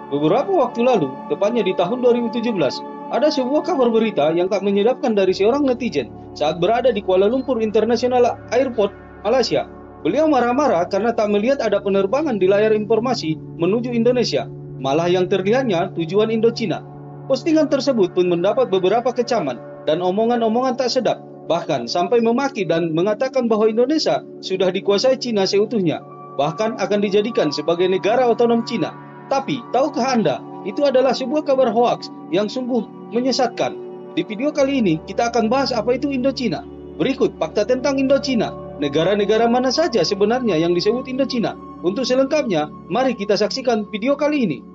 Beberapa waktu lalu, tepatnya di tahun 2017, ada sebuah kabar berita yang tak menyedapkan dari seorang netizen saat berada di Kuala Lumpur International Airport, Malaysia. Beliau marah-marah karena tak melihat ada penerbangan di layar informasi menuju Indonesia, malah yang terlihatnya tujuan Indochina. Postingan tersebut pun mendapat beberapa kecaman dan omongan-omongan tak sedap, bahkan sampai memaki dan mengatakan bahwa Indonesia sudah dikuasai Cina seutuhnya, bahkan akan dijadikan sebagai negara otonom Cina. Tapi, tahukah Anda, itu adalah sebuah kabar hoaks yang sungguh menyesatkan. Di video kali ini, kita akan bahas apa itu Indochina. Berikut fakta tentang Indochina. Negara-negara mana saja sebenarnya yang disebut Indochina? Untuk selengkapnya, mari kita saksikan video kali ini.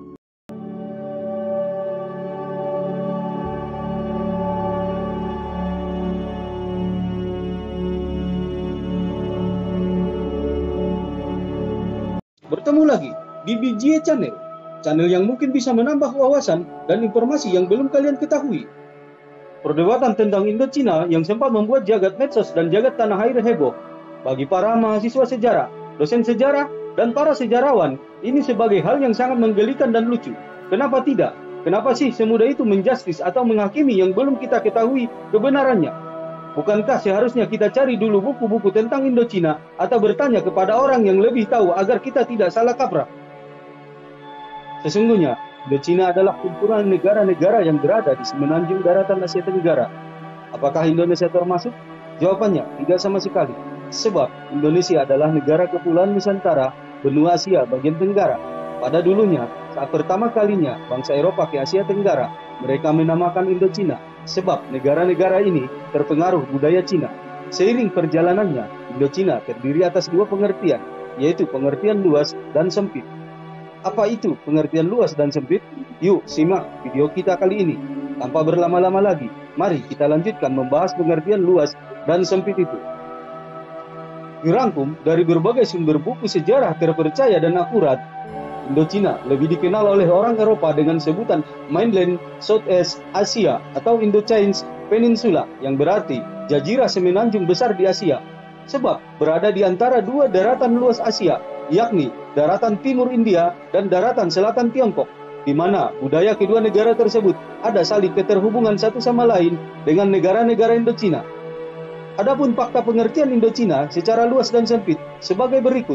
Bertemu lagi di BGA Channel, channel yang mungkin bisa menambah wawasan dan informasi yang belum kalian ketahui. Perdebatan tentang Indochina yang sempat membuat jagat medsos dan jagat tanah air heboh. Bagi para mahasiswa sejarah, dosen sejarah, dan para sejarawan, ini sebagai hal yang sangat menggelikan dan lucu. Kenapa tidak? Kenapa sih semudah itu menjustis atau menghakimi yang belum kita ketahui kebenarannya? Bukankah seharusnya kita cari dulu buku-buku tentang Indochina atau bertanya kepada orang yang lebih tahu agar kita tidak salah kaprah? Sesungguhnya, Indochina adalah kumpulan negara-negara yang berada di semenanjung daratan Asia Tenggara. Apakah Indonesia termasuk? Jawabannya, tidak sama sekali. Sebab Indonesia adalah negara kepulauan Nusantara, benua Asia bagian Tenggara. Pada dulunya, saat pertama kalinya bangsa Eropa ke Asia Tenggara, mereka menamakan Indochina. Sebab negara-negara ini terpengaruh budaya Cina. Seiring perjalanannya, Indochina terdiri atas dua pengertian, yaitu pengertian luas dan sempit. Apa itu pengertian luas dan sempit? Yuk simak video kita kali ini. Tanpa berlama-lama lagi, mari kita lanjutkan membahas pengertian luas dan sempit itu. Dirangkum dari berbagai sumber buku sejarah terpercaya dan akurat, Indochina lebih dikenal oleh orang Eropa dengan sebutan Mainland Southeast Asia atau Indochinese Peninsula, yang berarti jazirah semenanjung besar di Asia. Sebab berada di antara dua daratan luas Asia, yakni daratan timur India dan daratan selatan Tiongkok, di mana budaya kedua negara tersebut ada saling keterhubungan satu sama lain dengan negara-negara Indochina. Adapun fakta pengertian Indochina secara luas dan sempit sebagai berikut.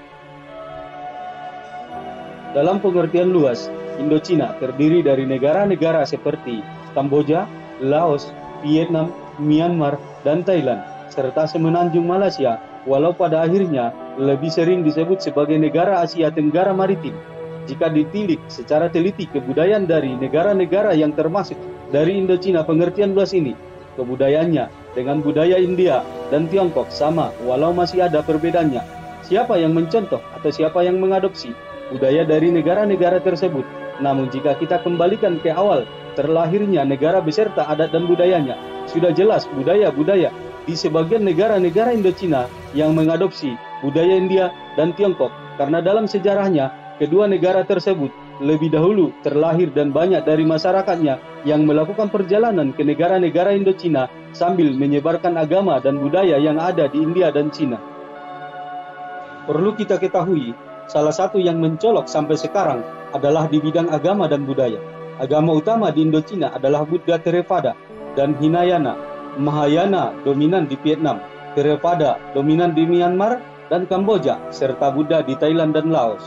Dalam pengertian luas, Indochina terdiri dari negara-negara seperti Kamboja, Laos, Vietnam, Myanmar, dan Thailand, serta semenanjung Malaysia, walau pada akhirnya lebih sering disebut sebagai negara Asia Tenggara Maritim. Jika ditilik secara teliti kebudayaan dari negara-negara yang termasuk dari Indochina pengertian luas ini, kebudayaannya dengan budaya India dan Tiongkok sama, walau masih ada perbedaannya. Siapa yang mencontoh atau siapa yang mengadopsi budaya dari negara-negara tersebut? Namun jika kita kembalikan ke awal terlahirnya negara beserta adat dan budayanya, sudah jelas budaya-budaya di sebagian negara-negara Indochina yang mengadopsi budaya India dan Tiongkok, karena dalam sejarahnya kedua negara tersebut lebih dahulu terlahir dan banyak dari masyarakatnya yang melakukan perjalanan ke negara-negara Indochina sambil menyebarkan agama dan budaya yang ada di India dan Cina. Perlu kita ketahui, salah satu yang mencolok sampai sekarang adalah di bidang agama dan budaya. Agama utama di Indochina adalah Buddha Theravada dan Hinayana. Mahayana dominan di Vietnam, Theravada dominan di Myanmar dan Kamboja, serta Buddha di Thailand dan Laos.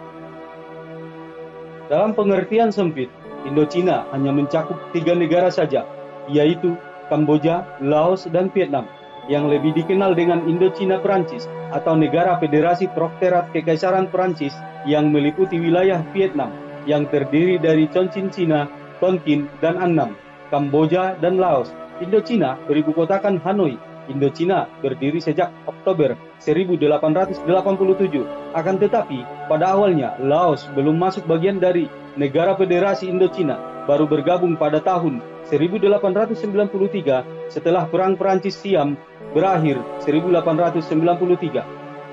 Dalam pengertian sempit, Indochina hanya mencakup 3 negara saja, yaitu Kamboja, Laos, dan Vietnam, yang lebih dikenal dengan Indochina Perancis atau Negara Federasi Protektorat Kekaisaran Perancis, yang meliputi wilayah Vietnam yang terdiri dari Cochin China, Tonkin, dan Annam, Kamboja, dan Laos. Indochina beribukotakan Hanoi. Indochina berdiri sejak Oktober 1887. Akan tetapi, pada awalnya Laos belum masuk bagian dari Negara Federasi Indochina, baru bergabung pada tahun 1893 setelah Perang Perancis-Siam berakhir 1893.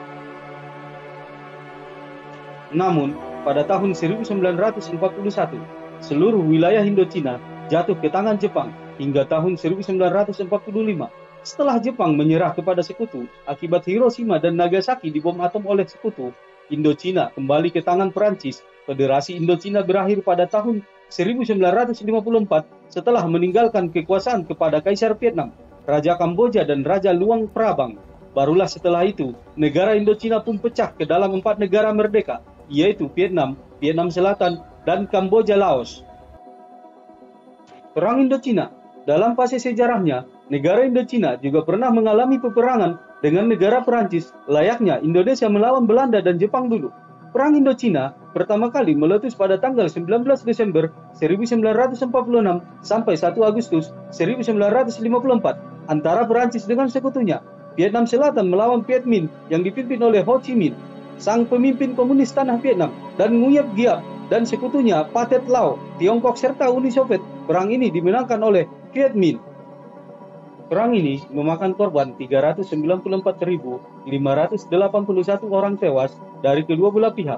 Namun, pada tahun 1941, seluruh wilayah Indochina jatuh ke tangan Jepang hingga tahun 1945. Setelah Jepang menyerah kepada sekutu akibat Hiroshima dan Nagasaki dibom atom oleh sekutu, Indochina kembali ke tangan Perancis Federasi Indochina berakhir pada tahun 1954 setelah meninggalkan kekuasaan kepada Kaisar Vietnam, Raja Kamboja dan Raja Luang Prabang. Barulah setelah itu, negara Indochina pun pecah ke dalam 4 negara merdeka, yaitu Vietnam, Vietnam Selatan, dan Kamboja Laos. Perang Indochina. Dalam fase sejarahnya, negara Indochina juga pernah mengalami peperangan dengan negara Perancis, layaknya Indonesia melawan Belanda dan Jepang dulu. Perang Indochina pertama kali meletus pada tanggal 19 Desember 1946 sampai 1 Agustus 1954 antara Perancis dengan sekutunya. Vietnam Selatan melawan Viet Minh yang dipimpin oleh Ho Chi Minh, sang pemimpin komunis tanah Vietnam, dan Nguyen Giap dan sekutunya Pathet Lao, Tiongkok serta Uni Soviet. Perang ini dimenangkan oleh Viet Minh. Perang ini memakan korban 394.581 orang tewas dari kedua belah pihak,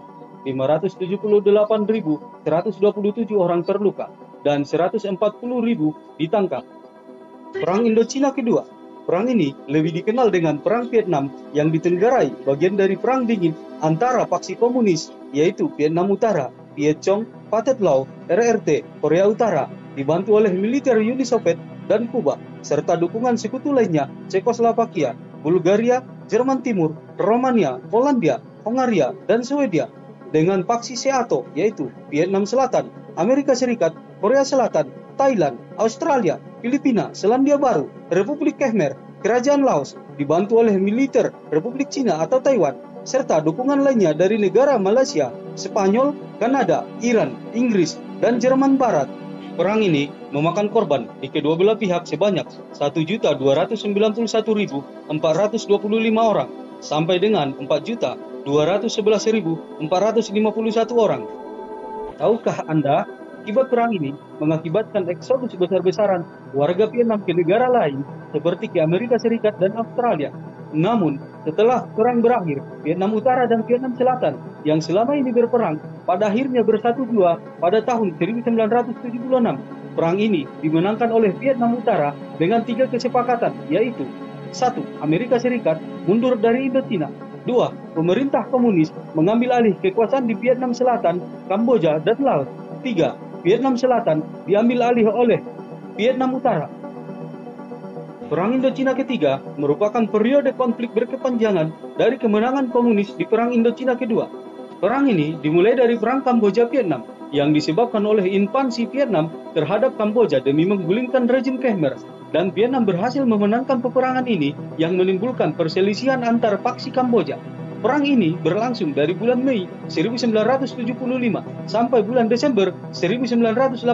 578.127 orang terluka, dan 140.000 ditangkap. Perang Indochina kedua. Perang ini lebih dikenal dengan Perang Vietnam yang ditenggarai bagian dari Perang Dingin antara faksi komunis, yaitu Vietnam Utara, Viet Cong, Pathet Lao, RRT, Korea Utara, dibantu oleh militer Uni Soviet dan Kuba, serta dukungan sekutu lainnya Cekoslovakia, Bulgaria, Jerman Timur, Romania, Polandia, Hongaria, dan Swedia, dengan faksi SEATO yaitu Vietnam Selatan, Amerika Serikat, Korea Selatan, Thailand, Australia, Filipina, Selandia Baru, Republik Khmer, Kerajaan Laos, dibantu oleh militer Republik Cina atau Taiwan, serta dukungan lainnya dari negara Malaysia, Spanyol, Kanada, Iran, Inggris, dan Jerman Barat. Perang ini memakan korban di kedua belah pihak sebanyak 1.291.425 orang sampai dengan 4.211.451 orang. Tahukah Anda, akibat perang ini mengakibatkan eksodus besar-besaran warga Vietnam ke negara lain seperti ke Amerika Serikat dan Australia. Namun, setelah perang berakhir, Vietnam Utara dan Vietnam Selatan yang selama ini berperang pada akhirnya bersatu dua pada tahun 1976. Perang ini dimenangkan oleh Vietnam Utara dengan 3 kesepakatan, yaitu 1. Amerika Serikat mundur dari Indochina. 2. Pemerintah komunis mengambil alih kekuasaan di Vietnam Selatan, Kamboja, dan Laos. 3. Vietnam Selatan diambil alih oleh Vietnam Utara. Perang Indochina ketiga merupakan periode konflik berkepanjangan dari kemenangan komunis di Perang Indochina kedua. Perang ini dimulai dari Perang Kamboja-Vietnam yang disebabkan oleh invasi Vietnam terhadap Kamboja demi menggulingkan rezim Khmer, dan Vietnam berhasil memenangkan peperangan ini yang menimbulkan perselisihan antar faksi Kamboja. Perang ini berlangsung dari bulan Mei 1975 sampai bulan Desember 1989.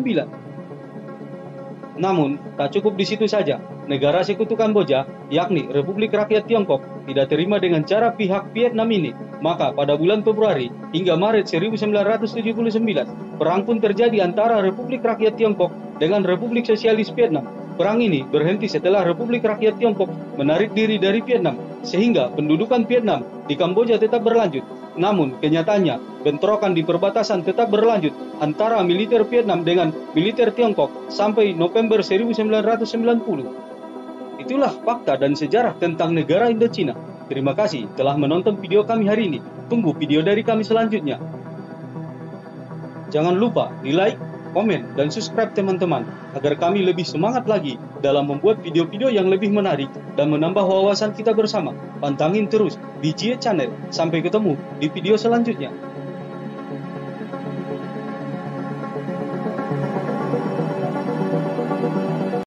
Namun, tak cukup di situ saja. Negara sekutu Kamboja, yakni Republik Rakyat Tiongkok, tidak terima dengan cara pihak Vietnam ini. Maka pada bulan Februari hingga Maret 1979, perang pun terjadi antara Republik Rakyat Tiongkok dengan Republik Sosialis Vietnam. Perang ini berhenti setelah Republik Rakyat Tiongkok menarik diri dari Vietnam, sehingga pendudukan Vietnam di Kamboja tetap berlanjut. Namun, kenyataannya, bentrokan di perbatasan tetap berlanjut antara militer Vietnam dengan militer Tiongkok sampai November 1990. Itulah fakta dan sejarah tentang negara Indochina. Terima kasih telah menonton video kami hari ini. Tunggu video dari kami selanjutnya. Jangan lupa di like, komen, dan subscribe teman-teman, agar kami lebih semangat lagi dalam membuat video-video yang lebih menarik dan menambah wawasan kita bersama. Pantangin terus BGA Channel. Sampai ketemu di video selanjutnya.